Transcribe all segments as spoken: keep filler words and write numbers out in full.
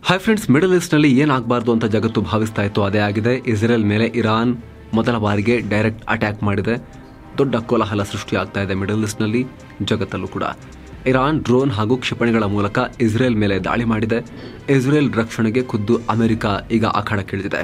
Hi friends, middle ಈಸ್ಟ್ನಲ್ಲಿ ಏನಾಗಬಾರ್ದು ಅಂತ ಜಗತ್ತು ಭಾವಿಸ್ತಾ ಇತ್ತು ಅದೇ ಆಗಿದೆ. ಇಸ್ರೇಲ್ ಮೇಲೆ ಇರಾನ್ ಮೊದಲ ಬಾರಿಗೆ ಡೈರೆಕ್ಟ್ ಅಟ್ಯಾಕ್ ಮಾಡಿದೆ. ದೊಡ್ಡ ಕೋಲಾಹಲ ಸೃಷ್ಟಿಯಾಗ್ತಾ ಇದೆ ಮಿಡಲ್ ಈಸ್ಟ್ನಲ್ಲಿ, ಜಗತ್ತಲ್ಲೂ ಕೂಡ. ಇರಾನ್ ಡ್ರೋನ್ ಹಾಗೂ ಕ್ಷಿಪಣಿಗಳ ಮೂಲಕ ಇಸ್ರೇಲ್ ಮೇಲೆ ದಾಳಿ ಮಾಡಿದೆ. ಇಸ್ರೇಲ್ ರಕ್ಷಣೆಗೆ ಖುದ್ದು ಅಮೆರಿಕ ಈಗ ಅಖಾಡಕ್ಕಿಳಿದಿದೆ.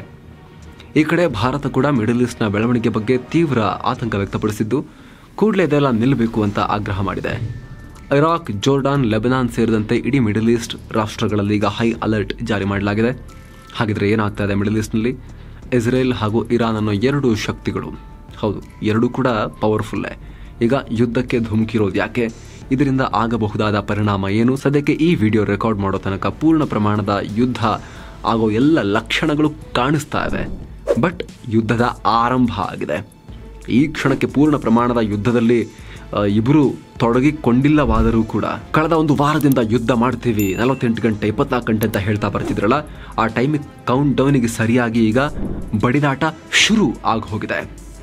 ಈ ಕಡೆ ಭಾರತ ಕೂಡ ಮಿಡಲ್ ಈಸ್ಟ್ನ ಬೆಳವಣಿಗೆ ಬಗ್ಗೆ ತೀವ್ರ ಆತಂಕ ವ್ಯಕ್ತಪಡಿಸಿದ್ದು, ಕೂಡಲೇ ಇದೆಲ್ಲ ನಿಲ್ಲಬೇಕು ಅಂತ ಆಗ್ರಹ ಮಾಡಿದೆ. ಇರಾಕ್, ಜೋರ್ಡಾನ್, ಲೆಬನಾನ್ ಸೇರಿದಂತೆ ಇಡೀ ಮಿಡಲ್ ಈಸ್ಟ್ ರಾಷ್ಟ್ರಗಳಲ್ಲಿ ಈಗ ಹೈ ಅಲರ್ಟ್ ಜಾರಿ ಮಾಡಲಾಗಿದೆ. ಹಾಗಿದ್ರೆ ಏನಾಗ್ತಾ ಇದೆ ಮಿಡಲ್ ಈಸ್ಟ್ನಲ್ಲಿ? ಇಸ್ರೇಲ್ ಹಾಗೂ ಇರಾನ್ ಅನ್ನೋ ಎರಡು ಶಕ್ತಿಗಳು, ಹೌದು ಎರಡೂ ಕೂಡ ಪವರ್ಫುಲ್ಲೇ, ಈಗ ಯುದ್ಧಕ್ಕೆ ಧುಮುಕಿರೋದು ಯಾಕೆ? ಇದರಿಂದ ಆಗಬಹುದಾದ ಪರಿಣಾಮ ಏನು? ಸದ್ಯಕ್ಕೆ ಈ ವಿಡಿಯೋ ರೆಕಾರ್ಡ್ ಮಾಡೋ ತನಕ ಪೂರ್ಣ ಪ್ರಮಾಣದ ಯುದ್ಧ ಆಗೋ ಎಲ್ಲ ಲಕ್ಷಣಗಳು ಕಾಣಿಸ್ತಾ ಇವೆ. ಬಟ್ ಯುದ್ಧದ ಆರಂಭ ಆಗಿದೆ. ಈ ಕ್ಷಣಕ್ಕೆ ಪೂರ್ಣ ಪ್ರಮಾಣದ ಯುದ್ಧದಲ್ಲಿ ಇಬ್ಬರು ತೊಡಗಿಕೊಂಡಿಲ್ಲವಾದರೂ ಕೂಡ ಕಳೆದ ಒಂದು ವಾರದಿಂದ ಯುದ್ಧ ಮಾಡ್ತೀವಿ, ನಲವತ್ತೆಂಟು ಗಂಟೆ ಇಪ್ಪತ್ನಾಲ್ಕು ಗಂಟೆ ಅಂತ ಹೇಳ್ತಾ ಬರ್ತಿದ್ರಲ್ಲ, ಆ ಟೈಮಿಗೆ ಕೌಂಟ್ ಡೌನಿಗೆ ಸರಿಯಾಗಿ ಈಗ ಬಡಿದಾಟ ಶುರು ಆಗಿ ಹೋಗಿದೆ.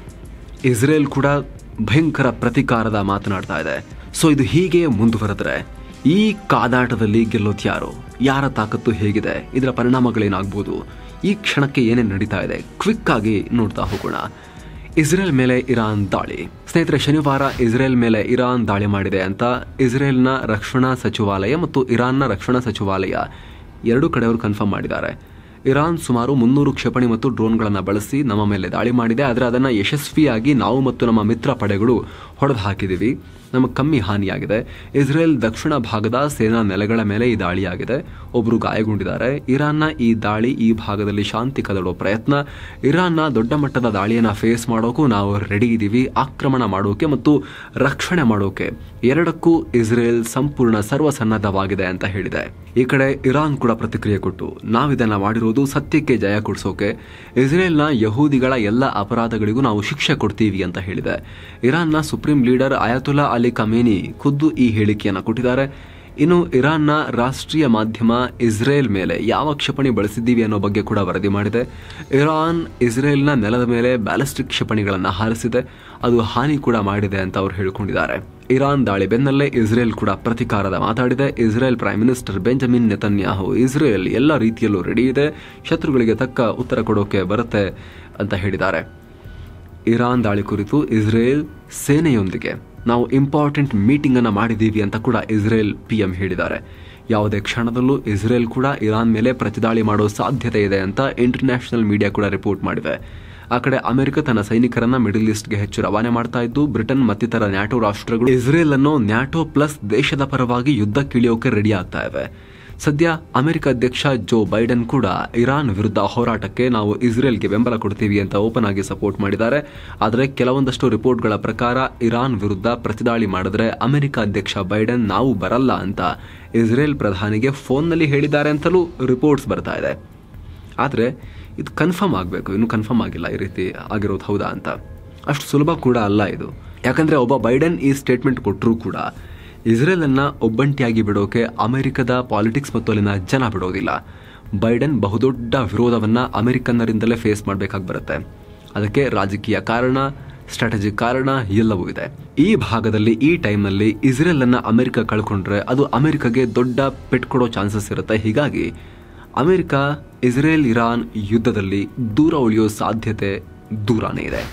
ಇಸ್ರೇಲ್ ಕೂಡ ಭಯಂಕರ ಪ್ರತಿಕಾರದ ಮಾತನಾಡ್ತಾ ಇದೆ. ಸೊ ಇದು ಹೀಗೆ ಮುಂದುವರೆದ್ರೆ ಈ ಕಾದಾಟದಲ್ಲಿ ಗೆಲ್ಲೋದು ಯಾರು? ಯಾರ ತಾಕತ್ತು ಹೇಗಿದೆ? ಇದರ ಪರಿಣಾಮಗಳೇನಾಗ್ಬೋದು? ಈ ಕ್ಷಣಕ್ಕೆ ಏನೇನು ನಡೀತಾ ಇದೆ ಕ್ವಿಕ್ ಆಗಿ ನೋಡ್ತಾ ಹೋಗೋಣ. ಇಸ್ರೇಲ್ ಮೇಲೆ ಇರಾನ್ ದಾಳಿ. ಸ್ನೇಹಿತರೆ, ಶನಿವಾರ ಇಸ್ರೇಲ್ ಮೇಲೆ ಇರಾನ್ ದಾಳಿ ಮಾಡಿದೆ ಅಂತ ಇಸ್ರೇಲ್ನ ರಕ್ಷಣಾ ಸಚಿವಾಲಯ ಮತ್ತು ಇರಾನ್ನ ರಕ್ಷಣಾ ಸಚಿವಾಲಯ ಎರಡೂ ಕಡೆಯವರು ಕನ್ಫರ್ಮ್ ಮಾಡಿದ್ದಾರೆ. ಇರಾನ್ ಸುಮಾರು ಮುನ್ನೂರು ಕ್ಷಿಪಣಿ ಮತ್ತು ಡ್ರೋನ್ಗಳನ್ನು ಬಳಸಿ ನಮ್ಮ ಮೇಲೆ ದಾಳಿ ಮಾಡಿದೆ, ಆದರೆ ಅದನ್ನು ಯಶಸ್ವಿಯಾಗಿ ನಾವು ಮತ್ತು ನಮ್ಮ ಮಿತ್ರ ಪಡೆಗಳು ಹೊಡೆದು ಹಾಕಿದ್ದೀವಿ, ನಮಗೆ ಕಮ್ಮಿ ಹಾನಿಯಾಗಿದೆ. ಇಸ್ರೇಲ್ ದಕ್ಷಿಣ ಭಾಗದ ಸೇನಾ ನೆಲೆಗಳ ಮೇಲೆ ಈ ದಾಳಿಯಾಗಿದೆ, ಒಬ್ಬರು ಗಾಯಗೊಂಡಿದ್ದಾರೆ. ಇರಾನ್ನ ಈ ದಾಳಿ ಈ ಭಾಗದಲ್ಲಿ ಶಾಂತಿ ಕದಡೋ ಪ್ರಯತ್ನ. ಇರಾನ್ನ ದೊಡ್ಡ ಮಟ್ಟದ ದಾಳಿಯನ್ನು ಫೇಸ್ ಮಾಡೋಕ್ಕೂ ನಾವು ರೆಡಿ ಇದ್ದೀವಿ, ಆಕ್ರಮಣ ಮಾಡೋಕೆ ಮತ್ತು ರಕ್ಷಣೆ ಮಾಡೋಕೆ ಎರಡಕ್ಕೂ ಇಸ್ರೇಲ್ ಸಂಪೂರ್ಣ ಸರ್ವಸನ್ನದ್ಧವಾಗಿದೆ ಅಂತ ಹೇಳಿದೆ. ಈ ಕಡೆ ಇರಾನ್ ಕೂಡ ಪ್ರತಿಕ್ರಿಯೆ ಕೊಟ್ಟು, ನಾವಿದನ್ನ ಮಾಡಿರೋದು ಸತ್ಯಕ್ಕೆ ಜಯ ಕೊಡಿಸೋಕೆ, ಇಸ್ರೇಲ್ನ ಯಹೂದಿಗಳ ಎಲ್ಲ ಅಪರಾಧಗಳಿಗೂ ನಾವು ಶಿಕ್ಷೆ ಕೊಡ್ತೀವಿ ಅಂತ ಹೇಳಿದೆ. ಇರಾನ್ನ supreme leader Ayatollah Ali Khamenei ಖುದ್ದು ಈ ಹೇಳಿಕೆಯನ್ನು ಕೊಟ್ಟಿದ್ದಾರೆ. ಇನ್ನು ಇರಾನ್ನ ರಾಷ್ಟ್ರೀಯ ಮಾಧ್ಯಮ ಇಸ್ರೇಲ್ ಮೇಲೆ ಯಾವ ಕ್ಷಿಪಣಿ ಬಳಸಿದ್ದೀವಿ ಅನ್ನೋ ಬಗ್ಗೆ ಕೂಡ ವರದಿ ಮಾಡಿದೆ. ಇರಾನ್ ಇಸ್ರೇಲ್ನ ನೆಲದ ಮೇಲೆ ಬ್ಯಾಲಿಸ್ಟಿಕ್ ಕ್ಷಿಪಣಿಗಳನ್ನು ಹಾರಿಸಿದೆ, ಅದು ಹಾನಿ ಕೂಡ ಮಾಡಿದೆ ಅಂತ ಅವರು ಹೇಳಿಕೊಂಡಿದ್ದಾರೆ. ಇರಾನ್ ದಾಳಿ ಬೆನ್ನಲ್ಲೇ ಇಸ್ರೇಲ್ ಕೂಡ ಪ್ರತಿಕಾರದ ಮಾತಾಡಿದೆ. Israel prime minister Benjamin Netanyahu, Israel ಎಲ್ಲ ರೀತಿಯಲ್ಲೂ ರೆಡಿ ಇದೆ, ಶತ್ರುಗಳಿಗೆ ತಕ್ಕ ಉತ್ತರ ಕೊಡೋಕೆ ಬರುತ್ತೆ ಅಂತ ಹೇಳಿದ್ದಾರೆ. ಇರಾನ್ ದಾಳಿ ಕುರಿತು ಇಸ್ರೇಲ್ ಸೇನೆಯೊಂದಿಗೆ ನಾವು ಇಂಪಾರ್ಟೆಂಟ್ ಮೀಟಿಂಗ್ ಅನ್ನು ಮಾಡಿದ್ದೀವಿ ಅಂತ ಕೂಡ ಇಸ್ರೇಲ್ ಪಿಎಂ ಹೇಳಿದ್ದಾರೆ. ಯಾವುದೇ ಕ್ಷಣದಲ್ಲೂ ಇಸ್ರೇಲ್ ಕೂಡ ಇರಾನ್ ಮೇಲೆ ಪ್ರತಿದಾಳಿ ಮಾಡೋ ಸಾಧ್ಯತೆ ಇದೆ ಅಂತ ಇಂಟರ್ನ್ಯಾಷನಲ್ ಮೀಡಿಯಾ ಕೂಡ ರಿಪೋರ್ಟ್ ಮಾಡಿವೆ. ಆ ಕಡೆ ಅಮೆರಿಕ ತನ್ನ ಸೈನಿಕರನ್ನ ಮಿಡಲ್ ಈಸ್ಟ್ಗೆ ಹೆಚ್ಚು ರವಾನೆ ಮಾಡ್ತಾ ಇದ್ದು, ಬ್ರಿಟನ್ ಮತ್ತಿತರ ನ್ಯಾಟೋ ರಾಷ್ಟ್ರಗಳು ಇಸ್ರೇಲ್ ಅನ್ನು ನ್ಯಾಟೋ ಪ್ಲಸ್ ದೇಶದ ಪರವಾಗಿ ಯುದ್ಧಕ್ಕಿಳಿಯೋಕೆ ರೆಡಿ ಆಗ್ತಾ ಇವೆ. ಸದ್ಯ ಅಮೆರಿಕ ಅಧ್ಯಕ್ಷ ಜೋ ಬೈಡೆನ್ ಕೂಡ ಇರಾನ್ ವಿರುದ್ಧ ಹೋರಾಟಕ್ಕೆ ನಾವು ಇಸ್ರೇಲ್ಗೆ ಬೆಂಬಲ ಕೊಡ್ತೀವಿ ಅಂತ ಓಪನ್ ಆಗಿ ಸಪೋರ್ಟ್ ಮಾಡಿದ್ದಾರೆ. ಆದರೆ ಕೆಲವೊಂದಷ್ಟು ರಿಪೋರ್ಟ್ಗಳ ಪ್ರಕಾರ ಇರಾನ್ ವಿರುದ್ಧ ಪ್ರತಿದಾಳಿ ಮಾಡಿದ್ರೆ ಅಮೆರಿಕ ಅಧ್ಯಕ್ಷ ಬೈಡೆನ್ ನಾವು ಬರಲ್ಲ ಅಂತ ಇಸ್ರೇಲ್ ಪ್ರಧಾನಿಗೆ ಫೋನ್ನಲ್ಲಿ ಹೇಳಿದ್ದಾರೆ ಅಂತಲೂ ರಿಪೋರ್ಟ್ಸ್ ಬರ್ತಾ ಇದೆ. ಆದರೆ ಇದು ಕನ್ಫರ್ಮ್ ಆಗಬೇಕು, ಇನ್ನೂ ಕನ್ಫರ್ಮ್ ಆಗಿಲ್ಲ ಈ ರೀತಿ ಆಗಿರೋದು ಹೌದಾ ಅಂತ. ಅಷ್ಟು ಸುಲಭ ಕೂಡ ಅಲ್ಲ ಇದು. ಯಾಕಂದ್ರೆ ಒಬ್ಬ ಬೈಡೆನ್ ಈ ಸ್ಟೇಟ್ಮೆಂಟ್ ಕೊಟ್ಟರೂ ಕೂಡ ಇಸ್ರೇಲ್ ಅನ್ನ ಒಬ್ಬಂಟಿಯಾಗಿ ಬಿಡೋಕೆ ಅಮೆರಿಕದ ಪಾಲಿಟಿಕ್ಸ್ ಮತ್ತು ಅಲ್ಲಿನ ಜನ ಬಿಡೋದಿಲ್ಲ. ಬೈಡೆನ್ ಬಹುದೊಡ್ಡ ವಿರೋಧವನ್ನ ಅಮೆರಿಕನ್ನರಿಂದಲೇ ಫೇಸ್ ಮಾಡಬೇಕಾಗಿ ಬರುತ್ತೆ. ಅದಕ್ಕೆ ರಾಜಕೀಯ ಕಾರಣ, ಸ್ಟ್ರಾಟಜಿಕ್ ಕಾರಣ ಎಲ್ಲವೂ ಇದೆ. ಈ ಭಾಗದಲ್ಲಿ ಈ ಟೈಮ್ನಲ್ಲಿ ಇಸ್ರೇಲ್ ಅನ್ನ ಅಮೆರಿಕ ಕಳ್ಕೊಂಡ್ರೆ ಅದು ಅಮೆರಿಕಗೆ ದೊಡ್ಡ ಪೆಟ್ಕೊಡೋ ಚಾನ್ಸಸ್ ಇರುತ್ತೆ. ಹೀಗಾಗಿ ಅಮೆರಿಕ ಇಸ್ರೇಲ್ ಇರಾನ್ ಯುದ್ಧದಲ್ಲಿ ದೂರ ಉಳಿಯೋ ಸಾಧ್ಯತೆ ದೂರನೇ ಇದೆ.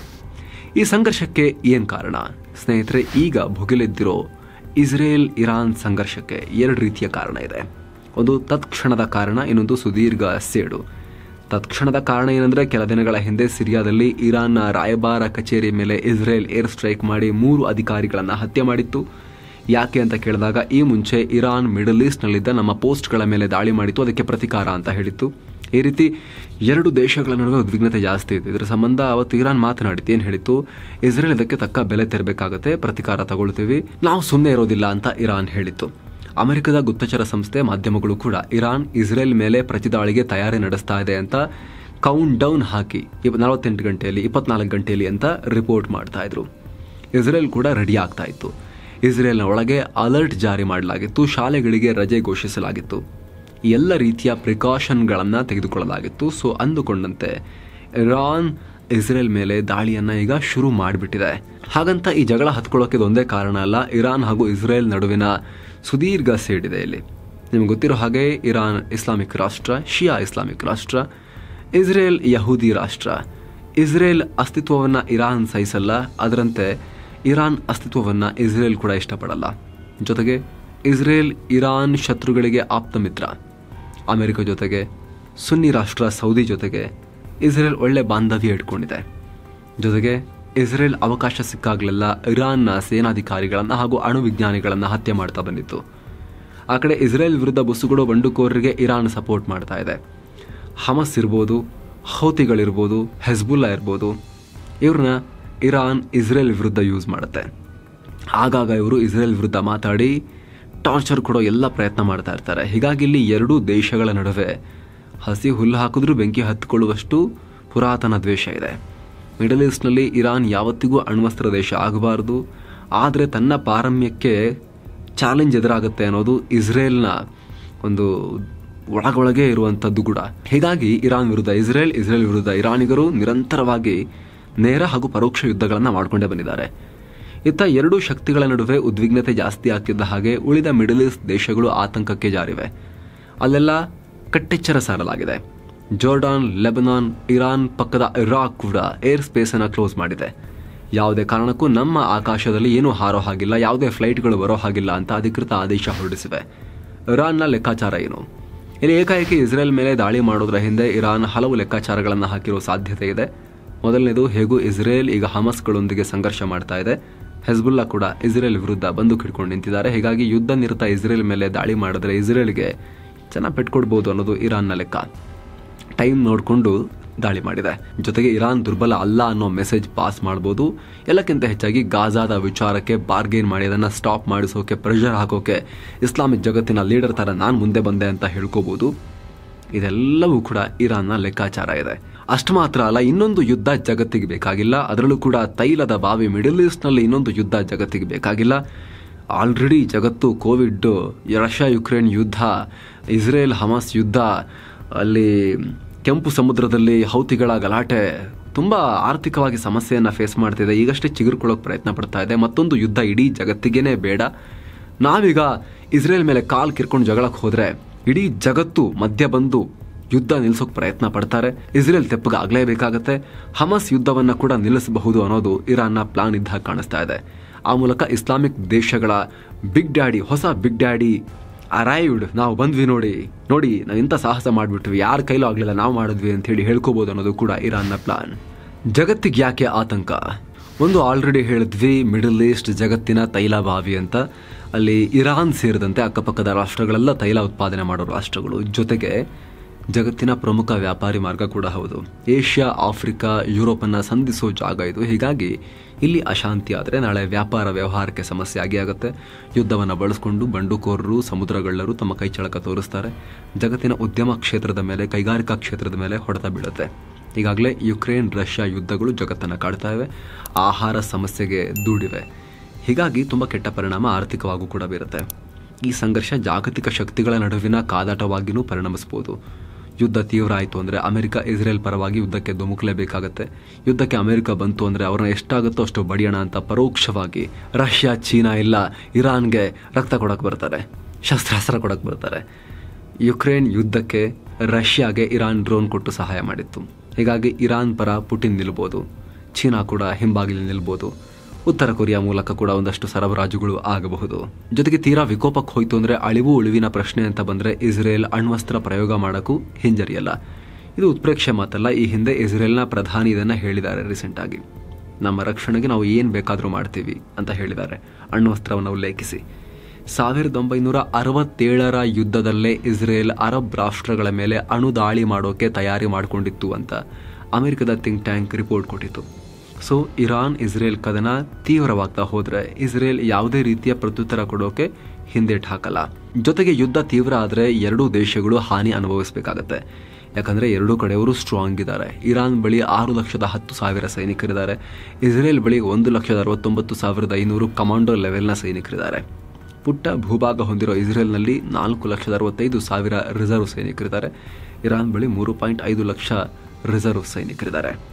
ಈ ಸಂಘರ್ಷಕ್ಕೆ ಏನ್ ಕಾರಣ ಸ್ನೇಹಿತರೆ? ಈಗ ಭುಗಿಲೆದ್ದಿರೋ ಇಸ್ರೇಲ್ ಇರಾನ್ ಸಂಘರ್ಷಕ್ಕೆ ಎರಡು ರೀತಿಯ ಕಾರಣ ಇದೆ. ಒಂದು ತತ್ಕ್ಷಣದ ಕಾರಣ, ಇನ್ನೊಂದು ಸುದೀರ್ಘ ಸೇಡು. ತತ್ಕ್ಷಣದ ಕಾರಣ ಏನಂದ್ರೆ, ಕೆಲ ದಿನಗಳ ಹಿಂದೆ ಸಿರಿಯಾದಲ್ಲಿ ಇರಾನ್ನ ರಾಯಭಾರ ಕಚೇರಿ ಮೇಲೆ ಇಸ್ರೇಲ್ ಏರ್ ಸ್ಟ್ರೈಕ್ ಮಾಡಿ ಮೂರು ಅಧಿಕಾರಿಗಳನ್ನು ಹತ್ಯೆ ಮಾಡಿತ್ತು. ಯಾಕೆ ಅಂತ ಕೇಳಿದಾಗ, ಈ ಮುಂಚೆ ಇರಾನ್ ಮಿಡಲ್ ಈಸ್ಟ್ನಲ್ಲಿದ್ದ ನಮ್ಮ ಪೋಸ್ಟ್ಗಳ ಮೇಲೆ ದಾಳಿ ಮಾಡಿತ್ತು, ಅದಕ್ಕೆ ಪ್ರತಿಕಾರ ಅಂತ ಹೇಳಿತ್ತು. ಈ ರೀತಿ ಎರಡು ದೇಶಗಳ ನಡುವೆ ಉದ್ವಿಗ್ನತೆ ಜಾಸ್ತಿ ಇತ್ತು. ಇದರ ಸಂಬಂಧ ಅವತ್ತು ಇರಾನ್ ಮಾತನಾಡಿತ್ತು, ಏನು ಹೇಳಿತ್ತು? ಇಸ್ರೇಲ್ ಇದಕ್ಕೆ ತಕ್ಕ ಬೆಲೆ ತೆರಬೇಕಾಗತ್ತೆ, ಪ್ರತಿಕಾರ ತಗೊಳ್ತೀವಿ, ನಾವು ಸುಮ್ಮನೆ ಇರೋದಿಲ್ಲ ಅಂತ ಇರಾನ್ ಹೇಳಿತ್ತು. ಅಮೆರಿಕದ ಗುಪ್ತಚರ ಸಂಸ್ಥೆ ಮಾಧ್ಯಮಗಳು ಕೂಡ ಇರಾನ್ ಇಸ್ರೇಲ್ ಮೇಲೆ ಪ್ರತಿದಾಳಿಗೆ ತಯಾರಿ ನಡೆಸ್ತಾ ಇದೆ ಅಂತ ಕೌಂಟ್ ಡೌನ್ ಹಾಕಿ ನಲವತ್ತೆಂಟು ಗಂಟೆಯಲ್ಲಿ ಇಪ್ಪತ್ನಾಲ್ಕು ಗಂಟೆಯಲ್ಲಿ ಅಂತ ರಿಪೋರ್ಟ್ ಮಾಡ್ತಾ ಇದ್ರು. ಇಸ್ರೇಲ್ ಕೂಡ ರೆಡಿ ಆಗ್ತಾ ಇತ್ತು. ಇಸ್ರೇಲ್ನ ಒಳಗೆ ಅಲರ್ಟ್ ಜಾರಿ ಮಾಡಲಾಗಿತ್ತು, ಶಾಲೆಗಳಿಗೆ ರಜೆ ಘೋಷಿಸಲಾಗಿತ್ತು, ಎಲ್ಲ ರೀತಿಯ ಪ್ರಿಕಾಷನ್ಗಳನ್ನು ತೆಗೆದುಕೊಳ್ಳಲಾಗಿತ್ತು. ಸೊ ಅಂದುಕೊಂಡಂತೆ ಇರಾನ್ ಇಸ್ರೇಲ್ ಮೇಲೆ ದಾಳಿಯನ್ನ ಈಗ ಶುರು ಮಾಡಿಬಿಟ್ಟಿದೆ. ಹಾಗಂತ ಈ ಜಗಳ ಹತ್ಕೊಳ್ಳೋಕೆ ಒಂದೇ ಕಾರಣ ಅಲ್ಲ, ಇರಾನ್ ಹಾಗೂ ಇಸ್ರೇಲ್ ನಡುವಿನ ಸುದೀರ್ಘ ಸೇಡಿದೆ ಇಲ್ಲಿ. ನಿಮ್ಗೆ ಗೊತ್ತಿರೋ ಹಾಗೆ ಇರಾನ್ ಇಸ್ಲಾಮಿಕ್ ರಾಷ್ಟ್ರ, ಶಿಯಾ ಇಸ್ಲಾಮಿಕ್ ರಾಷ್ಟ್ರ, ಇಸ್ರೇಲ್ ಯಹೂದಿ ರಾಷ್ಟ್ರ. ಇಸ್ರೇಲ್ ಅಸ್ತಿತ್ವವನ್ನು ಇರಾನ್ ಸಹಿಸಲ್ಲ, ಅದರಂತೆ ಇರಾನ್ ಅಸ್ತಿತ್ವವನ್ನು ಇಸ್ರೇಲ್ ಕೂಡ ಇಷ್ಟಪಡಲ್ಲ. ಜೊತೆಗೆ ಇಸ್ರೇಲ್ ಇರಾನ್ ಶತ್ರುಗಳಿಗೆ ಆಪ್ತ ಮಿತ್ರ. ಅಮೆರಿಕ ಜೊತೆಗೆ, ಸುನ್ನಿ ರಾಷ್ಟ್ರ ಸೌದಿ ಜೊತೆಗೆ ಇಸ್ರೇಲ್ ಒಳ್ಳೆ ಬಾಂಧವ್ಯ ಇಟ್ಕೊಂಡಿದೆ. ಜೊತೆಗೆ ಇಸ್ರೇಲ್ ಅವಕಾಶ ಸಿಕ್ಕಾಗಲೆಲ್ಲ ಇರಾನ್ನ ಸೇನಾಧಿಕಾರಿಗಳನ್ನು ಹಾಗೂ ಅಣು ವಿಜ್ಞಾನಿಗಳನ್ನು ಹತ್ಯೆ ಮಾಡ್ತಾ ಬಂದಿತ್ತು. ಆ ಕಡೆ ಇಸ್ರೇಲ್ ವಿರುದ್ಧ ಬುಸುಗುಡೋ ಬಂಡುಕೋರರಿಗೆ ಇರಾನ್ ಸಪೋರ್ಟ್ ಮಾಡ್ತಾ ಇದೆ. ಹಮಸ್ ಇರ್ಬೋದು, ಹೌತಿಗಳಿರ್ಬೋದು, ಹೆಜ್ಬುಲ್ಲಾ ಇರ್ಬೋದು, ಇವ್ರನ್ನ ಇರಾನ್ ಇಸ್ರೇಲ್ ವಿರುದ್ಧ ಯೂಸ್ ಮಾಡುತ್ತೆ. ಆಗಾಗ ಇವರು ಇಸ್ರೇಲ್ ವಿರುದ್ಧ ಮಾತಾಡಿ ಟಾರ್ಚರ್ ಕೊಡೋ ಎಲ್ಲ ಪ್ರಯತ್ನ ಮಾಡ್ತಾ ಇರ್ತಾರೆ. ಹೀಗಾಗಿ ಇಲ್ಲಿ ಎರಡೂ ದೇಶಗಳ ನಡುವೆ ಹಸಿ ಹುಲ್ಲು ಹಾಕಿದ್ರೂ ಬೆಂಕಿ ಹತ್ತಿಕೊಳ್ಳುವಷ್ಟು ಪುರಾತನ ದ್ವೇಷ ಇದೆ. ಮಿಡಲ್ ಈಸ್ಟ್ನಲ್ಲಿ ಇರಾನ್ ಯಾವತ್ತಿಗೂ ಅಣ್ವಸ್ತ್ರ ದೇಶ ಆಗಬಾರ್ದು, ಆದರೆ ತನ್ನ ಪಾರಮ್ಯಕ್ಕೆ ಚಾಲೆಂಜ್ ಎದುರಾಗುತ್ತೆ ಅನ್ನೋದು ಇಸ್ರೇಲ್ನ ಒಂದು ಒಳಗೊಳಗೆ ಇರುವಂಥದ್ದು ಕೂಡ. ಹೀಗಾಗಿ ಇರಾನ್ ವಿರುದ್ಧ ಇಸ್ರೇಲ್, ಇಸ್ರೇಲ್ ವಿರುದ್ಧ ಇರಾನಿಗರು ನಿರಂತರವಾಗಿ ನೇರ ಹಾಗೂ ಪರೋಕ್ಷ ಯುದ್ಧಗಳನ್ನು ಮಾಡಿಕೊಂಡೇ ಬಂದಿದ್ದಾರೆ. ಇತ್ತ ಎರಡೂ ಶಕ್ತಿಗಳ ನಡುವೆ ಉದ್ವಿಗ್ನತೆ ಜಾಸ್ತಿ ಆಗ್ತಿದ್ದ ಹಾಗೆ ಉಳಿದ ಮಿಡಲ್ ಈಸ್ಟ್ ದೇಶಗಳು ಆತಂಕಕ್ಕೆ ಜಾರಿವೆ. ಅಲ್ಲೆಲ್ಲ ಕಟ್ಟೆಚ್ಚರ ಸಾರಲಾಗಿದೆ. ಜೋರ್ಡಾನ್, ಲೆಬನಾನ್, ಇರಾನ್ ಪಕ್ಕದ ಇರಾಕ್ ಕೂಡ ಏರ್ ಸ್ಪೇಸನ್ನು ಕ್ಲೋಸ್ ಮಾಡಿದೆ. ಯಾವುದೇ ಕಾರಣಕ್ಕೂ ನಮ್ಮ ಆಕಾಶದಲ್ಲಿ ಏನೂ ಹಾರೋ ಹಾಗಿಲ್ಲ, ಯಾವುದೇ ಫ್ಲೈಟ್ಗಳು ಬರೋ ಹಾಗಿಲ್ಲ ಅಂತ ಅಧಿಕೃತ ಆದೇಶ ಹೊರಡಿಸಿವೆ. ಇರಾನ್ನ ಲೆಕ್ಕಾಚಾರ ಏನು? ಇಲ್ಲಿ ಏಕಾಏಕಿ ಇಸ್ರೇಲ್ ಮೇಲೆ ದಾಳಿ ಮಾಡೋದ್ರ ಹಿಂದೆ ಇರಾನ್ ಹಲವು ಲೆಕ್ಕಾಚಾರಗಳನ್ನು ಹಾಕಿರೋ ಸಾಧ್ಯತೆ ಇದೆ. ಮೊದಲನೇದು, ಹೇಗೂ ಇಸ್ರೇಲ್ ಈಗ ಹಮಸ್ಗಳೊಂದಿಗೆ ಸಂಘರ್ಷ ಮಾಡ್ತಾ ಇದೆ. ಹೆಜ್ಬುಲ್ಲಾ ಕೂಡ ಇಸ್ರೇಲ್ ವಿರುದ್ಧ ಬಂದೂಕು ಹಿಡ್ಕೊಂಡು ನಿಂತಿದ್ದಾರೆ. ಹೀಗಾಗಿ ಯುದ್ಧ ನಿರತ ಇಸ್ರೇಲ್ ಮೇಲೆ ದಾಳಿ ಮಾಡಿದ್ರೆ ಇಸ್ರೇಲ್ಗೆ ಚೆನ್ನಾಗಿ ಪೆಟ್ಕೊಡ್ಬೋದು ಅನ್ನೋದು ಇರಾನ್ನ ಲೆಕ್ಕ. ಟೈಮ್ ನೋಡಿಕೊಂಡು ದಾಳಿ ಮಾಡಿದೆ. ಜೊತೆಗೆ ಇರಾನ್ ದುರ್ಬಲ ಅಲ್ಲ ಅನ್ನೋ ಮೆಸೇಜ್ ಪಾಸ್ ಮಾಡ್ಬೋದು. ಎಲ್ಲಕ್ಕಿಂತ ಹೆಚ್ಚಾಗಿ ಗಾಜಾದ ವಿಚಾರಕ್ಕೆ ಬಾರ್ಗೇನ್ ಮಾಡಿ ಅದನ್ನು ಸ್ಟಾಪ್ ಮಾಡಿಸೋಕೆ, ಪ್ರೆಷರ್ ಹಾಕೋಕೆ ಇಸ್ಲಾಮಿಕ್ ಜಗತ್ತಿನ ಲೀಡರ್ ಥರ ನಾನು ಮುಂದೆ ಬಂದೆ ಅಂತ ಹೇಳ್ಕೋಬೋದು. ಇದೆಲ್ಲವೂ ಕೂಡ ಇರಾನ್ನ ಲೆಕ್ಕಾಚಾರ ಇದೆ. ಅಷ್ಟು ಮಾತ್ರ ಅಲ್ಲ, ಇನ್ನೊಂದು ಯುದ್ಧ ಜಗತ್ತಿಗೆ ಬೇಕಾಗಿಲ್ಲ. ಅದರಲ್ಲೂ ಕೂಡ ತೈಲದ ಬಾವಿ ಮಿಡಲ್ ಈಸ್ಟ್ನಲ್ಲಿ ಇನ್ನೊಂದು ಯುದ್ಧ ಜಗತ್ತಿಗೆ ಬೇಕಾಗಿಲ್ಲ. ಆಲ್ರೆಡಿ ಜಗತ್ತು ಕೋವಿಡ್, ರಷ್ಯಾ ಯುಕ್ರೇನ್ ಯುದ್ಧ, ಇಸ್ರೇಲ್ ಹಮಾಸ್ ಯುದ್ಧ, ಅಲ್ಲಿ ಕೆಂಪು ಸಮುದ್ರದಲ್ಲಿ ಹೌತಿಗಳ ಗಲಾಟೆ, ತುಂಬ ಆರ್ಥಿಕವಾಗಿ ಸಮಸ್ಯೆಯನ್ನು ಫೇಸ್ ಮಾಡ್ತಿದೆ. ಈಗಷ್ಟೇ ಚಿಗುರ್ಕೊಳ್ಳೋಕೆ ಪ್ರಯತ್ನ ಪಡ್ತಾ ಇದೆ. ಮತ್ತೊಂದು ಯುದ್ಧ ಇಡೀ ಜಗತ್ತಿಗೇನೆ ಬೇಡ. ನಾವೀಗ ಇಸ್ರೇಲ್ ಮೇಲೆ ಕಾಲ್ ಕಿರ್ಕೊಂಡು ಜಗಳಕ್ಕೆ ಹೋದರೆ ಇಡೀ ಜಗತ್ತು ಮಧ್ಯ ಬಂದು ಯುದ್ಧ ನಿಲ್ಲಿಸೋಕೆ ಪ್ರಯತ್ನ ಪಡ್ತಾರೆ. ಇಸ್ರೇಲ್ ತೆಪ್ಪಗೆ ಆಗಲೇಬೇಕಾಗತ್ತೆ. ಹಮಸ್ ಯುದ್ಧವನ್ನು ಕೂಡ ನಿಲ್ಲಿಸಬಹುದು ಅನ್ನೋದು ಇರಾನ್ನ ಪ್ಲಾನ್ ಇದ್ದ ಕಾಣಿಸ್ತಾ ಇದೆ. ಆ ಮೂಲಕ ಇಸ್ಲಾಮಿಕ್ ದೇಶಗಳ ಬಿಗ್ ಡ್ಯಾಡಿ, ಹೊಸ ಬಿಗ್ ಡ್ಯಾಡಿ ಅರೈವ್ಡ್, ನಾವು ಬಂದ್ವಿ ನೋಡಿ ನೋಡಿ ನಾವು ಇಂಥ ಸಾಹಸ ಮಾಡಿಬಿಟ್ವಿ, ಯಾರ ಕೈಲೂ ಆಗಲಿಲ್ಲ, ನಾವು ಮಾಡಿದ್ವಿ ಅಂತ ಹೇಳಿ ಹೇಳ್ಕೋಬಹುದು ಅನ್ನೋದು ಕೂಡ ಇರಾನ್ನ ಪ್ಲಾನ್. ಜಗತ್ತಿಗೆ ಯಾಕೆ ಆತಂಕ? ಒಂದು ಆಲ್ರೆಡಿ ಹೇಳಿದ್ವಿ, ಮಿಡಲ್ ಈಸ್ಟ್ ಜಗತ್ತಿನ ತೈಲ ಬಾವಿ ಅಂತ. ಅಲ್ಲಿ ಇರಾನ್ ಸೇರಿದಂತೆ ಅಕ್ಕಪಕ್ಕದ ರಾಷ್ಟ್ರಗಳೆಲ್ಲ ತೈಲ ಉತ್ಪಾದನೆ ಮಾಡೋ ರಾಷ್ಟ್ರಗಳು. ಜೊತೆಗೆ ಜಗತ್ತಿನ ಪ್ರಮುಖ ವ್ಯಾಪಾರಿ ಮಾರ್ಗ ಕೂಡ ಹೌದು. ಏಷ್ಯಾ, ಆಫ್ರಿಕಾ, ಯುರೋಪನ್ನು ಸಂಧಿಸೋ ಜಾಗ ಇದು. ಹೀಗಾಗಿ ಇಲ್ಲಿ ಅಶಾಂತಿ ಆದರೆ ನಾಳೆ ವ್ಯಾಪಾರ ವ್ಯವಹಾರಕ್ಕೆ ಸಮಸ್ಯೆ ಆಗಿ ಆಗುತ್ತೆ. ಯುದ್ಧವನ್ನು ಬಳಸಿಕೊಂಡು ಬಂಡುಕೋರರು, ಸಮುದ್ರಗಳ್ಳರು ತಮ್ಮ ಕೈಚಳಕ ತೋರಿಸ್ತಾರೆ. ಜಗತ್ತಿನ ಉದ್ಯಮ ಕ್ಷೇತ್ರದ ಮೇಲೆ, ಕೈಗಾರಿಕಾ ಕ್ಷೇತ್ರದ ಮೇಲೆ ಹೊಡೆತ ಬೀಳುತ್ತೆ. ಈಗಾಗಲೇ ಯುಕ್ರೇನ್ ರಷ್ಯಾ ಯುದ್ಧಗಳು ಜಗತ್ತನ್ನು ಕಾಡ್ತಾ ಇವೆ. ಆಹಾರ ಸಮಸ್ಯೆಗೆ ದೂಡಿವೆ. ಹೀಗಾಗಿ ತುಂಬ ಕೆಟ್ಟ ಪರಿಣಾಮ ಆರ್ಥಿಕವಾಗೂ ಕೂಡ ಬೀರುತ್ತೆ. ಈ ಸಂಘರ್ಷ ಜಾಗತಿಕ ಶಕ್ತಿಗಳ ನಡುವಿನ ಕಾದಾಟವಾಗಿಯೂ ಪರಿಣಮಿಸಬಹುದು. ಯುದ್ಧ ತೀವ್ರ ಆಯಿತು ಅಂದರೆ ಅಮೆರಿಕ ಇಸ್ರೇಲ್ ಪರವಾಗಿ ಯುದ್ಧಕ್ಕೆ ಧುಮುಕಲೇಬೇಕಾಗತ್ತೆ. ಯುದ್ಧಕ್ಕೆ ಅಮೆರಿಕ ಬಂತು ಅಂದರೆ ಅವ್ರನ್ನ ಎಷ್ಟಾಗುತ್ತೋ ಅಷ್ಟು ಬಡಿಯೋಣ ಅಂತ ಪರೋಕ್ಷವಾಗಿ ರಷ್ಯಾ, ಚೀನಾ ಇಲ್ಲ ಇರಾನ್ಗೆ ರಕ್ತ ಕೊಡಕ್ಕೆ ಬರ್ತಾರೆ, ಶಸ್ತ್ರಾಸ್ತ್ರ ಕೊಡಕ್ಕೆ ಬರ್ತಾರೆ. ಯುಕ್ರೇನ್ ಯುದ್ಧಕ್ಕೆ ರಷ್ಯಾಗೆ ಇರಾನ್ ಡ್ರೋನ್ ಕೊಟ್ಟು ಸಹಾಯ ಮಾಡಿತ್ತು. ಹೀಗಾಗಿ ಇರಾನ್ ಪರ ಪುಟಿನ್ ನಿಲ್ಬೋದು, ಚೀನಾ ಕೂಡ ಹಿಂಬಾಗಿಲು ನಿಲ್ಬೋದು. ಉತ್ತರ ಕೊರಿಯಾ ಮೂಲಕ ಕೂಡ ಒಂದಷ್ಟು ಸರಬರಾಜುಗಳು ಆಗಬಹುದು. ಜೊತೆಗೆ ತೀರಾ ವಿಕೋಪಕ್ಕೆ ಹೋಯ್ತು ಅಂದರೆ ಅಳಿವು ಉಳಿವಿನ ಪ್ರಶ್ನೆ ಅಂತ ಬಂದರೆ ಇಸ್ರೇಲ್ ಅಣ್ವಸ್ತ್ರ ಪ್ರಯೋಗ ಮಾಡೋಕ್ಕೂ ಹಿಂಜರಿಯಲ್ಲ. ಇದು ಉತ್ಪ್ರೇಕ್ಷೆ ಮಾತಲ್ಲ. ಈ ಹಿಂದೆ ಇಸ್ರೇಲ್ನ ಪ್ರಧಾನಿ ಇದನ್ನು ಹೇಳಿದ್ದಾರೆ ರೀಸೆಂಟಾಗಿ. ನಮ್ಮ ರಕ್ಷಣೆಗೆ ನಾವು ಏನು ಬೇಕಾದರೂ ಮಾಡ್ತೀವಿ ಅಂತ ಹೇಳಿದ್ದಾರೆ, ಅಣ್ವಸ್ತ್ರವನ್ನು ಉಲ್ಲೇಖಿಸಿ. ಸಾವಿರದ ಒಂಬೈನೂರ ಅರವತ್ತೇಳರ ಯುದ್ಧದಲ್ಲೇ ಇಸ್ರೇಲ್ ಅರಬ್ ರಾಷ್ಟ್ರಗಳ ಮೇಲೆ ಅಣು ದಾಳಿ ಮಾಡೋಕೆ ತಯಾರಿ ಮಾಡಿಕೊಂಡಿತ್ತು ಅಂತ ಅಮೆರಿಕದ ಥಿಂಕ್ ಟ್ಯಾಂಕ್ ರಿಪೋರ್ಟ್ ಕೊಟ್ಟಿತ್ತು. ಸೊ ಇರಾನ್ ಇಸ್ರೇಲ್ ಕದನ ತೀವ್ರವಾಗ್ತಾ ಹೋದರೆ ಇಸ್ರೇಲ್ ಯಾವುದೇ ರೀತಿಯ ಪ್ರತ್ಯುತ್ತರ ಕೊಡೋಕೆ ಹಿಂದೇಟು ಹಾಕಲ್ಲ. ಜೊತೆಗೆ ಯುದ್ಧ ತೀವ್ರ ಆದರೆ ಎರಡೂ ದೇಶಗಳು ಹಾನಿ ಅನುಭವಿಸಬೇಕಾಗತ್ತೆ. ಯಾಕಂದರೆ ಎರಡೂ ಕಡೆಯವರು ಸ್ಟ್ರಾಂಗ್ ಇದ್ದಾರೆ. ಇರಾನ್ ಬಳಿ ಆರು ಲಕ್ಷದ ಹತ್ತು ಸಾವಿರ ಸೈನಿಕರಿದ್ದಾರೆ. ಇಸ್ರೇಲ್ ಬಳಿ ಒಂದು ಲಕ್ಷದ ಅರವತ್ತೊಂಬತ್ತು ಸಾವಿರದ ಐನೂರು ಕಮಾಂಡೋ ಲೆವೆಲ್ನ ಸೈನಿಕರಿದ್ದಾರೆ. ಪುಟ್ಟ ಭೂಭಾಗ ಹೊಂದಿರೋ ಇಸ್ರೇಲ್ನಲ್ಲಿ ನಾಲ್ಕು ಲಕ್ಷದ ಅರವತ್ತೈದು ಸಾವಿರ ರಿಸರ್ವ್ ಸೈನಿಕರಿದ್ದಾರೆ. ಇರಾನ್ ಬಳಿ ಮೂರು ಪಾಯಿಂಟ್ ಐದು ಲಕ್ಷ ರಿಸರ್ವ್ ಸೈನಿಕರಿದ್ದಾರೆ.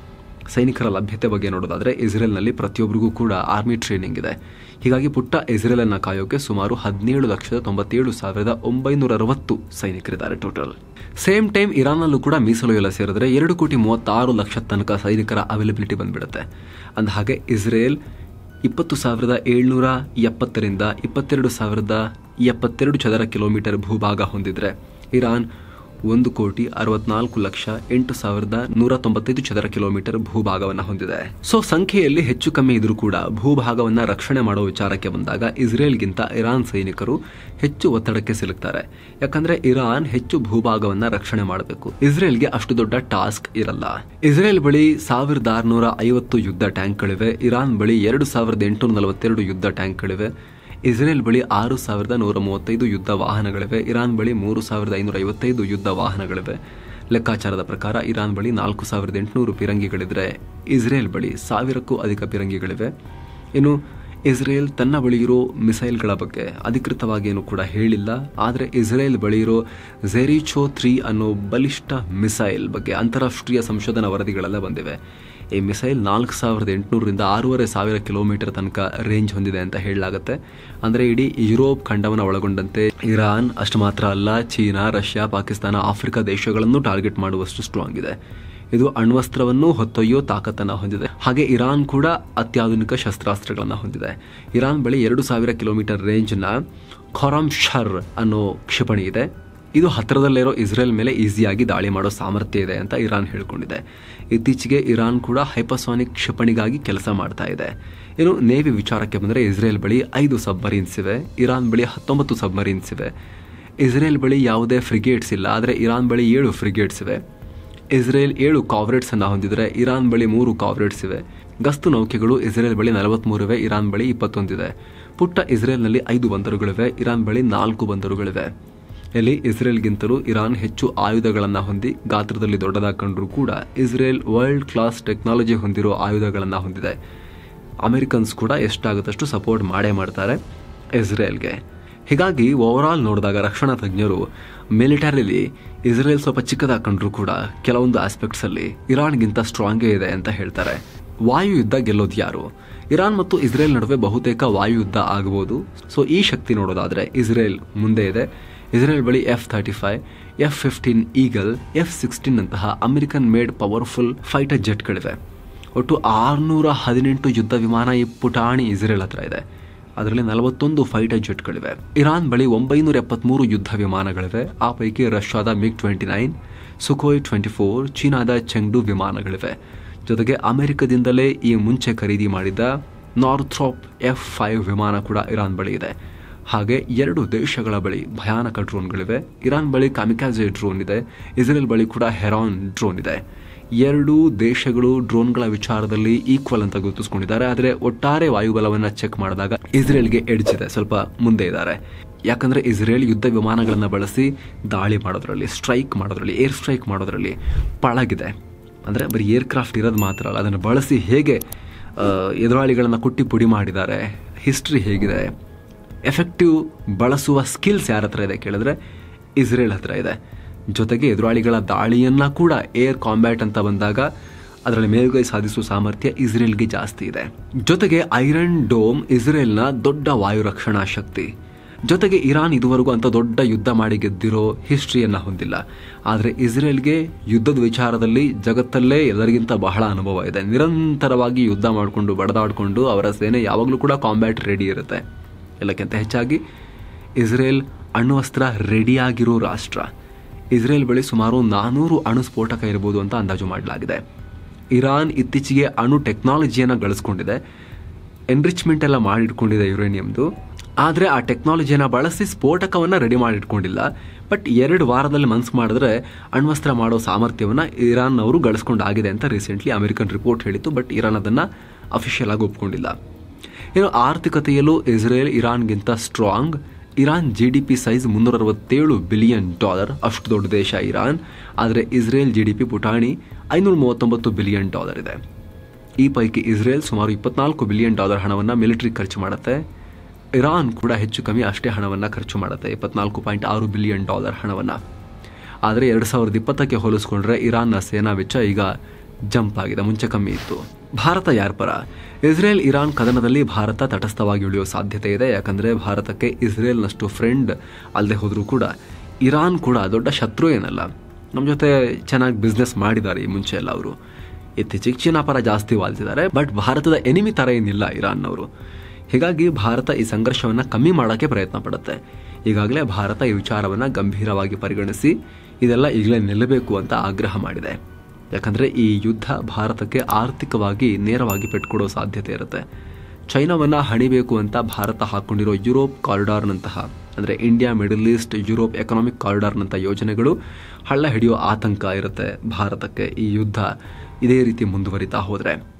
ಸೈನಿಕರ ಲಭ್ಯತೆ ಬಗ್ಗೆ ನೋಡೋದಾದರೆ ಇಸ್ರೇಲ್ನಲ್ಲಿ ಪ್ರತಿಯೊಬ್ಬರಿಗೂ ಕೂಡ ಆರ್ಮಿ ಟ್ರೈನಿಂಗ್ ಇದೆ. ಹೀಗಾಗಿ ಪುಟ್ಟ ಇಸ್ರೇಲನ್ನು ಕಾಯೋಕೆ ಸುಮಾರು ಹದಿನೇಳು ಲಕ್ಷದ ತೊಂಬತ್ತೇಳು ಸಾವಿರದ ಒಂಬೈನೂರ ಅರವತ್ತು ಸೈನಿಕರಿದ್ದಾರೆ ಟೋಟಲ್. ಸೇಮ್ ಟೈಮ್ ಇರಾನ್ನಲ್ಲೂ ಕೂಡ ಮೀಸಲು ಎಲ್ಲ ಸೇರಿದ್ರೆ ಎರಡು ಕೋಟಿ ಮೂವತ್ತಾರು ಲಕ್ಷ ತನಕ ಸೈನಿಕರ ಅವೈಲಬಿಲಿಟಿ ಬಂದ್ಬಿಡುತ್ತೆ. ಅಂದ ಹಾಗೆ ಇಸ್ರೇಲ್ ಇಪ್ಪತ್ತು ಸಾವಿರದ ಏಳ್ನೂರ ಎಪ್ಪತ್ತರಿಂದ ಇಪ್ಪತ್ತೆರಡು ಸಾವಿರದ ಎಪ್ಪತ್ತೆರಡು ಚದರ ಕಿಲೋಮೀಟರ್ ಭೂಭಾಗ ಹೊಂದಿದ್ರೆ ಇರಾನ್ ಒಂದು ಕೋಟಿ ಅರವತ್ನಾಲ್ಕು ಲಕ್ಷ ಎಂಟು ಸಾವಿರದ ನೂರ ತೊಂಬತ್ತೈದು ಚದರ ಕಿಲೋಮೀಟರ್ ಭೂಭಾಗವನ್ನು ಹೊಂದಿದೆ. ಸೊ ಸಂಖ್ಯೆಯಲ್ಲಿ ಹೆಚ್ಚು ಕಮ್ಮಿ ಇದ್ರೂ ಕೂಡ ಭೂಭಾಗವನ್ನು ರಕ್ಷಣೆ ಮಾಡುವ ವಿಚಾರಕ್ಕೆ ಬಂದಾಗ ಇಸ್ರೇಲ್ಗಿಂತ ಇರಾನ್ ಸೈನಿಕರು ಹೆಚ್ಚು ಒತ್ತಡಕ್ಕೆ ಸಿಲುಕ್ತಾರೆ. ಯಾಕಂದ್ರೆ ಇರಾನ್ ಹೆಚ್ಚು ಭೂಭಾಗವನ್ನ ರಕ್ಷಣೆ ಮಾಡಬೇಕು. ಇಸ್ರೇಲ್ಗೆ ಅಷ್ಟು ದೊಡ್ಡ ಟಾಸ್ಕ್ ಇರಲ್ಲ. ಇಸ್ರೇಲ್ ಬಳಿ ಸಾವಿರದ ಆರುನೂರ ಐವತ್ತು ಯುದ್ಧ ಟ್ಯಾಂಕ್ಗಳಿವೆ. ಇರಾನ್ ಬಳಿ ಎರಡು ಸಾವಿರದ ಎಂಟುನೂರ ನಲವತ್ತೆರಡು ಯುದ್ಧ ಟ್ಯಾಂಕ್ಗಳಿವೆ. ಇಸ್ರೇಲ್ ಬಳಿ ಆರು ಸಾವಿರದ ನೂರ ಮೂವತ್ತೈದು ಯುದ್ಧ ವಾಹನಗಳಿವೆ. ಇರಾನ್ ಬಳಿ ಮೂರು ಸಾವಿರದ ಐನೂರ ಐವತ್ತೈದು ಯುದ್ಧ ವಾಹನಗಳಿವೆ. ಲೆಕ್ಕಾಚಾರದ ಪ್ರಕಾರ ಇರಾನ್ ಬಳಿ ನಾಲ್ಕು ಸಾವಿರದ ಎಂಟುನೂರು ಪಿರಂಗಿಗಳಿದ್ರೆ ಇಸ್ರೇಲ್ ಬಳಿ ಸಾವಿರಕ್ಕೂ ಅಧಿಕ ಪಿರಂಗಿಗಳಿವೆ. ಇನ್ನು ಇಸ್ರೇಲ್ ತನ್ನ ಬಳಿ ಇರೋ ಮಿಸೈಲ್ಗಳ ಬಗ್ಗೆ ಅಧಿಕೃತವಾಗಿ ಏನು ಕೂಡ ಹೇಳಿಲ್ಲ. ಆದರೆ ಇಸ್ರೇಲ್ ಬಳಿ ಇರೋ ಝೆರಿಚೋ ತ್ರೀ ಅನ್ನೋ ಬಲಿಷ್ಠ ಮಿಸೈಲ್ ಬಗ್ಗೆ ಅಂತಾರಾಷ್ಟ್ರೀಯ ಸಂಶೋಧನಾ ವರದಿಗಳೆಲ್ಲ ಬಂದಿವೆ. ಈ ಮಿಸೈಲ್ ನಾಲ್ಕು ಸಾವಿರದ ಎಂಟುನೂರರಿಂದ ಆರೂವರೆ ಸಾವಿರ ಕಿಲೋಮೀಟರ್ ತನಕ ರೇಂಜ್ ಹೊಂದಿದೆ ಅಂತ ಹೇಳಲಾಗುತ್ತೆ. ಅಂದರೆ ಇಡೀ ಯುರೋಪ್ ಖಂಡವನ್ನು ಒಳಗೊಂಡಂತೆ ಇರಾನ್ ಅಷ್ಟು ಮಾತ್ರ ಅಲ್ಲ, ಚೀನಾ, ರಷ್ಯಾ, ಪಾಕಿಸ್ತಾನ, ಆಫ್ರಿಕಾ ದೇಶಗಳನ್ನು ಟಾರ್ಗೆಟ್ ಮಾಡುವಷ್ಟು ಸ್ಟ್ರಾಂಗ್ ಇದೆ. ಇದು ಅಣ್ವಸ್ತ್ರವನ್ನು ಹೊತ್ತೊಯ್ಯೋ ತಾಕತ್ತನ್ನು ಹೊಂದಿದೆ. ಹಾಗೆ ಇರಾನ್ ಕೂಡ ಅತ್ಯಾಧುನಿಕ ಶಸ್ತ್ರಾಸ್ತ್ರಗಳನ್ನು ಹೊಂದಿದೆ. ಇರಾನ್ ಬಳಿ ಎರಡು ಸಾವಿರ ಕಿಲೋಮೀಟರ್ ರೇಂಜ್ನ ಖೊರಾಮ್ ಶರ್ ಅನ್ನೋ ಕ್ಷಿಪಣಿ ಇದೆ. ಇದು ಹತ್ತಿರದಲ್ಲಿರೋ ಇಸ್ರೇಲ್ ಮೇಲೆ ಈಸಿಯಾಗಿ ದಾಳಿ ಮಾಡೋ ಸಾಮರ್ಥ್ಯ ಇದೆ ಅಂತ ಇರಾನ್ ಹೇಳ್ಕೊಂಡಿದೆ. ಇತ್ತೀಚೆಗೆ ಇರಾನ್ ಕೂಡ ಹೈಪರ್ಸಾನಿಕ್ ಕ್ಷಿಪಣಿಗಾಗಿ ಕೆಲಸ ಮಾಡ್ತಾ ಇದೆ. ಇನ್ನು ನೇವಿ ವಿಚಾರಕ್ಕೆ ಬಂದರೆ ಇಸ್ರೇಲ್ ಬಳಿ ಐದು ಸಬ್ಮರೀನ್ಸ್ ಇವೆ. ಇರಾನ್ ಬಳಿ ಹತ್ತೊಂಬತ್ತು ಸಬ್ಮರೀನ್ಸ್ ಇವೆ. ಇಸ್ರೇಲ್ ಬಳಿ ಯಾವುದೇ ಫ್ರಿಗೇಟ್ಸ್ ಇಲ್ಲ, ಆದರೆ ಇರಾನ್ ಬಳಿ ಏಳು ಫ್ರಿಗೇಟ್ಸ್ ಇವೆ. ಇಸ್ರೇಲ್ ಏಳು ಕಾವ್ರೇಟ್ಸ್ ಅನ್ನು ಹೊಂದಿದ್ರೆ ಇರಾನ್ ಬಳಿ ಮೂರು ಕಾವ್ರೇಟ್ಸ್ ಇವೆ. ಗಸ್ತು ನೌಕೆಗಳು ಇಸ್ರೇಲ್ ಬಳಿ ನಲವತ್ಮೂರಿವೆ, ಇರಾನ್ ಬಳಿ ಇಪ್ಪತ್ತೊಂದಿದೆ. ಪುಟ್ಟ ಇಸ್ರೇಲ್ನಲ್ಲಿ ಐದು ಬಂದರುಗಳಿವೆ, ಇರಾನ್ ಬಳಿ ನಾಲ್ಕು ಬಂದರುಗಳಿವೆ. ಇಲ್ಲಿ ಇಸ್ರೇಲ್ಗಿಂತಲೂ ಇರಾನ್ ಹೆಚ್ಚು ಆಯುಧಗಳನ್ನು ಹೊಂದಿ ಗಾತ್ರದಲ್ಲಿ ದೊಡ್ಡದಾಗಿ ಕಂಡರೂ ಕೂಡ ಇಸ್ರೇಲ್ ವರ್ಲ್ಡ್ ಕ್ಲಾಸ್ ಟೆಕ್ನಾಲಜಿ ಹೊಂದಿರೋ ಆಯುಧಗಳನ್ನು ಹೊಂದಿದೆ. ಅಮೆರಿಕನ್ಸ್ ಕೂಡ ಎಷ್ಟಾಗುತ್ತಷ್ಟು ಸಪೋರ್ಟ್ ಮಾಡೇ ಮಾಡ್ತಾರೆ ಇಸ್ರೇಲ್ಗೆ. ಹೀಗಾಗಿ ಓವರಾಲ್ ನೋಡಿದಾಗ ರಕ್ಷಣಾ ತಜ್ಞರು ಮಿಲಿಟರಿಲಿ ಇಸ್ರೇಲ್ ಸ್ವಲ್ಪ ಚಿಕ್ಕದಾಗಿ ಕಂಡರೂ ಕೂಡ ಕೆಲವೊಂದು ಆಸ್ಪೆಕ್ಟ್ಸಲ್ಲಿ ಇರಾನ್ಗಿಂತ ಸ್ಟ್ರಾಂಗೇ ಇದೆ ಅಂತ ಹೇಳ್ತಾರೆ. ವಾಯು ಯುದ್ಧ ಗೆಲ್ಲೋದು ಯಾರು? ಇರಾನ್ ಮತ್ತು ಇಸ್ರೇಲ್ ನಡುವೆ ಬಹುತೇಕ ವಾಯು ಯುದ್ಧ ಆಗಬಹುದು. ಸೊ ಈ ಶಕ್ತಿ ನೋಡೋದಾದ್ರೆ ಇಸ್ರೇಲ್ ಮುಂದೆ ಇದೆ. ಇಸ್ರೇಲ್ ಬಳಿ F thirty five, F fifteen Eagle, F sixteen ಅಂತಹ ಅಮೆರಿಕನ್ ಮೇಡ್ ಪವರ್ಫುಲ್ ಫೈಟರ್ ಜೆಟ್ಗಳಿವೆ. ಒಟ್ಟು ಆರುನೂರ ಹದಿನೆಂಟು ಯುದ್ಧ ವಿಮಾನ ಈ ಪುಟಾಣಿ ಇಸ್ರೇಲ್ ಹತ್ರ ಇದೆ. ಅದರಲ್ಲಿ ನಲವತ್ತೊಂದು ಫೈಟರ್ ಜೆಟ್ಗಳಿವೆ. ಇರಾನ್ ಬಳಿ ಒಂಬೈನೂರ ಎಪ್ಪತ್ಮೂರು ಯುದ್ಧ ವಿಮಾನಗಳಿವೆ. ಆ ಪೈಕಿ ರಷ್ಯಾದ MiG twenty nine, Sukhoi twenty four, ಚೀನಾದ ಚೆಂಗ್ಡು ವಿಮಾನಗಳಿವೆ. ಜೊತೆಗೆ ಅಮೆರಿಕದಿಂದಲೇ ಈ ಮುಂಚೆ ಖರೀದಿ ಮಾಡಿದ ನಾರ್ಥ್ರಾಪ್ ಎಫ್ ಫೈವ್ ವಿಮಾನ ಕೂಡ ಇರಾನ್ ಬಳಿ ಇದೆ. ಹಾಗೆ ಎರಡು ದೇಶಗಳ ಬಳಿ ಭಯಾನಕ ಡ್ರೋನ್ಗಳಿವೆ. ಇರಾನ್ ಬಳಿ ಕಾಮಿಕಾಜೆ ಡ್ರೋನ್ ಇದೆ, ಇಸ್ರೇಲ್ ಬಳಿ ಕೂಡ ಹೆರಾನ್ ಡ್ರೋನ್ ಇದೆ. ಎರಡೂ ದೇಶಗಳು ಡ್ರೋನ್ಗಳ ವಿಚಾರದಲ್ಲಿ ಈಕ್ವಲ್ ಅಂತ ಗುರುತಿಸ್ಕೊಂಡಿದ್ದಾರೆ. ಆದರೆ ಒಟ್ಟಾರೆ ವಾಯುಬಲವನ್ನು ಚೆಕ್ ಮಾಡಿದಾಗ ಇಸ್ರೇಲ್ಗೆ ಎಡ್ಜ್ ಇದೆ, ಸ್ವಲ್ಪ ಮುಂದೆ ಇದ್ದಾರೆ. ಯಾಕಂದ್ರೆ ಇಸ್ರೇಲ್ ಯುದ್ಧ ವಿಮಾನಗಳನ್ನು ಬಳಸಿ ದಾಳಿ ಮಾಡೋದ್ರಲ್ಲಿ, ಸ್ಟ್ರೈಕ್ ಮಾಡೋದ್ರಲ್ಲಿ, ಏರ್ ಸ್ಟ್ರೈಕ್ ಮಾಡೋದ್ರಲ್ಲಿ ಪಳಗಿದೆ. ಅಂದರೆ ಬರೀ ಏರ್ಕ್ರಾಫ್ಟ್ ಇರೋದು ಮಾತ್ರ ಅಲ್ಲ, ಅದನ್ನು ಬಳಸಿ ಹೇಗೆ ಎದುರಾಳಿಗಳನ್ನು ಕುಟ್ಟಿ ಪುಡಿ ಮಾಡಿದ್ದಾರೆ, ಹಿಸ್ಟ್ರಿ ಹೇಗಿದೆ, ಎಫೆಕ್ಟಿವ್ ಬಳಸುವ ಸ್ಕಿಲ್ಸ್ ಯಾರ ಹತ್ರ ಇದೆ ಕೇಳಿದ್ರೆ ಇಸ್ರೇಲ್ ಹತ್ರ ಇದೆ. ಜೊತೆಗೆ ಎದುರಾಳಿಗಳ ದಾಳಿಯನ್ನ ಕೂಡ ಏರ್ ಕಾಂಬ್ಯಾಟ್ ಅಂತ ಬಂದಾಗ ಅದರಲ್ಲಿ ಮೇಲುಗೈ ಸಾಧಿಸುವ ಸಾಮರ್ಥ್ಯ ಇಸ್ರೇಲ್ಗೆ ಜಾಸ್ತಿ ಇದೆ. ಜೊತೆಗೆ ಐರನ್ ಡೋಮ್ ಇಸ್ರೇಲ್ನ ದೊಡ್ಡ ವಾಯು ರಕ್ಷಣಾ ಶಕ್ತಿ. ಜೊತೆಗೆ ಇರಾನ್ ಇದುವರೆಗೂ ಅಂತ ದೊಡ್ಡ ಯುದ್ಧ ಮಾಡಿ ಗೆದ್ದಿರೋ ಹಿಸ್ಟ್ರಿಯನ್ನ ಹೊಂದಿಲ್ಲ. ಆದರೆ ಇಸ್ರೇಲ್ಗೆ ಯುದ್ಧದ ವಿಚಾರದಲ್ಲಿ ಜಗತ್ತಲ್ಲೇ ಎಲ್ಲರಿಗಿಂತ ಬಹಳ ಅನುಭವ ಇದೆ. ನಿರಂತರವಾಗಿ ಯುದ್ಧ ಮಾಡಿಕೊಂಡು ಬಡದಾಡಿಕೊಂಡು ಅವರ ಸೇನೆ ಯಾವಾಗಲೂ ಕೂಡ ಕಾಂಬ್ಯಾಟ್ ರೆಡಿ ಇರುತ್ತೆ. ಎಲ್ಲಕ್ಕಿಂತ ಹೆಚ್ಚಾಗಿ ಇಸ್ರೇಲ್ ಅಣ್ವಸ್ತ್ರ ರೆಡಿಯಾಗಿರೋ ರಾಷ್ಟ್ರ. ಇಸ್ರೇಲ್ ಬಳಿ ಸುಮಾರು ನಾನೂರು ಅಣು ಸ್ಫೋಟಕ ಇರಬಹುದು ಅಂತ ಅಂದಾಜು ಮಾಡಲಾಗಿದೆ. ಇರಾನ್ ಇತ್ತೀಚೆಗೆ ಅಣು ಟೆಕ್ನಾಲಜಿಯನ್ನು ಗಳಿಸ್ಕೊಂಡಿದೆ, ಎನ್ರಿಚ್ಮೆಂಟ್ ಎಲ್ಲ ಮಾಡಿಟ್ಕೊಂಡಿದೆ ಯುರೇನಿಯಮ್ದು. ಆದರೆ ಆ ಟೆಕ್ನಾಲಜಿಯನ್ನು ಬಳಸಿ ಸ್ಫೋಟಕವನ್ನು ರೆಡಿ ಮಾಡಿಟ್ಕೊಂಡಿಲ್ಲ. ಬಟ್ ಎರಡು ವಾರದಲ್ಲಿ ಮನ್ಸು ಮಾಡಿದ್ರೆ ಅಣ್ವಸ್ತ್ರ ಮಾಡೋ ಸಾಮರ್ಥ್ಯವನ್ನು ಇರಾನ್ ಅವರು ಗಳಿಸ್ಕೊಂಡಾಗಿದೆ ಅಂತ ರೀಸೆಂಟ್ಲಿ ಅಮೆರಿಕನ್ ರಿಪೋರ್ಟ್ ಹೇಳಿತ್ತು. ಬಟ್ ಇರಾನ್ ಅದನ್ನು ಅಫಿಷಿಯಲ್ ಆಗಿ ಒಪ್ಕೊಂಡಿಲ್ಲ. ಇನ್ನು ಆರ್ಥಿಕತೆಯಲ್ಲೂ ಇಸ್ರೇಲ್ ಇರಾನ್ಗಿಂತ strong. Iran G D P size ಮುನ್ನೂರ ಅರವತ್ತೇಳು ಬಿಲಿಯನ್ ಡಾಲರ್, ಅಷ್ಟು ದೊಡ್ಡ ದೇಶ ಇರಾನ್. ಆದರೆ ಇಸ್ರೇಲ್ ಜಿ ಡಿ ಪಿ ಪುಟಾಣಿ ಐನೂರ ಮೂವತ್ತೊಂಬತ್ತು ಬಿಲಿಯನ್ ಡಾಲರ್ ಇದೆ. ಈ ಪೈಕಿ ಇಸ್ರೇಲ್ ಸುಮಾರು ಇಪ್ಪತ್ನಾಲ್ಕು ಬಿಲಿಯನ್ ಡಾಲರ್ ಹಣವನ್ನು ಮಿಲಿಟರಿ ಖರ್ಚು ಮಾಡುತ್ತೆ. ಇರಾನ್ ಕೂಡ ಹೆಚ್ಚು ಕಮ್ಮಿ ಅಷ್ಟೇ ಹಣವನ್ನು ಖರ್ಚು ಮಾಡುತ್ತೆ, ಇಪ್ಪತ್ನಾಲ್ಕು ಪಾಯಿಂಟ್ ಆರು ಬಿಲಿಯನ್ ಡಾಲರ್ ಹಣವನ್ನು. ಆದರೆ ಎರಡು ಸಾವಿರದ ಇಪ್ಪತ್ತಕ್ಕೆ ಹೋಲಿಸ್ಕೊಂಡ್ರೆ ಇರಾನ್ನ ಸೇನಾ ವೆಚ್ಚ ಈಗ ಜಂಪ್ ಆಗಿದೆ, ಮುಂಚೆ ಕಮ್ಮಿ ಇತ್ತು. ಭಾರತ ಯಾರ ಪರ? ಇಸ್ರೇಲ್ ಇರಾನ್ ಕದನದಲ್ಲಿ ಭಾರತ ತಟಸ್ಥವಾಗಿ ಉಳಿಯೋ ಸಾಧ್ಯತೆ ಇದೆ. ಯಾಕಂದರೆ ಭಾರತಕ್ಕೆ ಇಸ್ರೇಲ್ನಷ್ಟು ಫ್ರೆಂಡ್ ಅಲ್ಲದೆ ಹೋದರೂ ಕೂಡ ಇರಾನ್ ಕೂಡ ದೊಡ್ಡ ಶತ್ರು ಏನಲ್ಲ. ನಮ್ಮ ಜೊತೆ ಚೆನ್ನಾಗಿ ಬಿಸ್ನೆಸ್ ಮಾಡಿದ್ದಾರೆ ಈ ಮುಂಚೆ ಎಲ್ಲ. ಅವರು ಇತ್ತೀಚೆಗೆ ಚೀನಾ ಪರ ಜಾಸ್ತಿ ವಾಲ್ತಿದ್ದಾರೆ, ಬಟ್ ಭಾರತದ ಎನಿಮಿ ಥರ ಏನಿಲ್ಲ ಇರಾನ್ನವರು. ಹೀಗಾಗಿ ಭಾರತ ಈ ಸಂಘರ್ಷವನ್ನು ಕಮ್ಮಿ ಮಾಡೋಕ್ಕೆ ಪ್ರಯತ್ನ ಪಡುತ್ತೆ. ಈಗಾಗಲೇ ಭಾರತ ಈ ವಿಚಾರವನ್ನು ಗಂಭೀರವಾಗಿ ಪರಿಗಣಿಸಿ ಇದೆಲ್ಲ ಈಗಲೇ ನಿಲ್ಲಬೇಕು ಅಂತ ಆಗ್ರಹ ಮಾಡಿದೆ. ಯಾಕಂದರೆ ಈ ಯುದ್ಧ ಭಾರತಕ್ಕೆ ಆರ್ಥಿಕವಾಗಿ ನೇರವಾಗಿ ಪೆಟ್ಕೊಡೋ ಸಾಧ್ಯತೆ ಇರುತ್ತೆ. ಚೈನಾವನ್ನು ಹಣಿಬೇಕು ಅಂತ ಭಾರತ ಹಾಕ್ಕೊಂಡಿರೋ ಯುರೋಪ್ ಕಾರಿಡಾರ್ನಂತಹ, ಅಂದರೆ India middle east Europe economic ಕಾರಿಡಾರ್ನಂಥ ಯೋಜನೆಗಳು ಹಳ್ಳ ಹಿಡಿಯೋ ಆತಂಕ ಇರುತ್ತೆ ಭಾರತಕ್ಕೆ. ಈ ಯುದ್ಧ ಇದೇ ರೀತಿ ಮುಂದುವರಿತಾ ಹೋದರೆ